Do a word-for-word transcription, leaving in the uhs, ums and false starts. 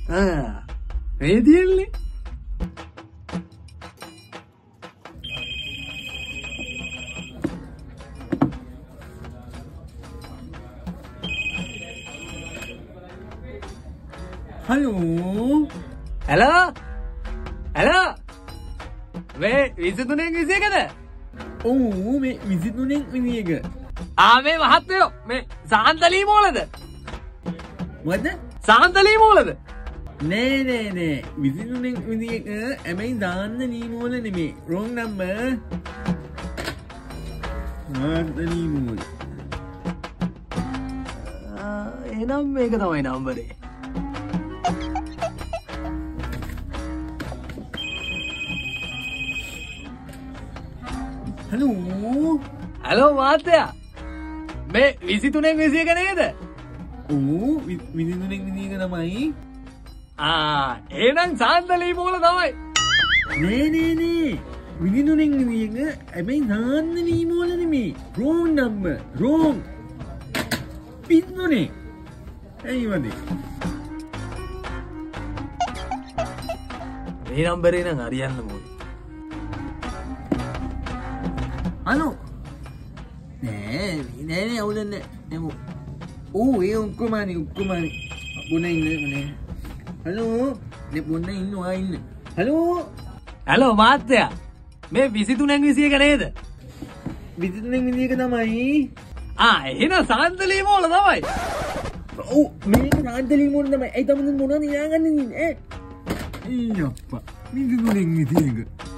ආ මේ තියෙන්නේ Hello. Hello. Hello. මේ විසිතුනෙන් විසියකද? ඔව් මේ විසිතුනෙන් විසියක. ආ මේ මහත්තයෝ මේ සාන්තලී මෝලද? මොකද? සාන්තලී මෝලද? නෑ නෑ නෑ විසිතුනෙන් විසියක හැබැයි දාන්න නීමෝල නෙමේ. wrong number. සාන්තලී මෝල. ආ එහෙනම් මේක තමයි නම්බරේ. Hello. Hello මහත්තයා. මේ විසිතුනෙන් විසියක නේද? ඔව් විසිතුනෙන් විසියක තමයි. ආ එහෙනම් සාන්තලී මෝල තමයි. නෑ නෑ නෑ විසිතුනෙන් විසියක හැබැයි දාන්න නීමෝල නෙමේ. wrong number. wrong. පින්නුනේ. ඇයි වදේ? මේ නම්බරේ නම් හරියන්න ඕනේ. Halo. Nè, nè nè ô lên nè. Em ô yêu cô mà này cô mà buồn này nè nè. Hello. Nè buồn này nó anh nè. Hello. Hello මහත්තයා. මේ විසිතුනෙන් විසියක නේද? විසිතුනෙන් විසියක තමයි. ආ එහෙනම් සාන්තලී මෝල තමයි. ඔව් මේක සාන්තලී මෝල තමයි. ඒ තමයි මොනවද නියාගන්නේ ඈ. ඊයප්පා. විසිතුනෙන් විසියක.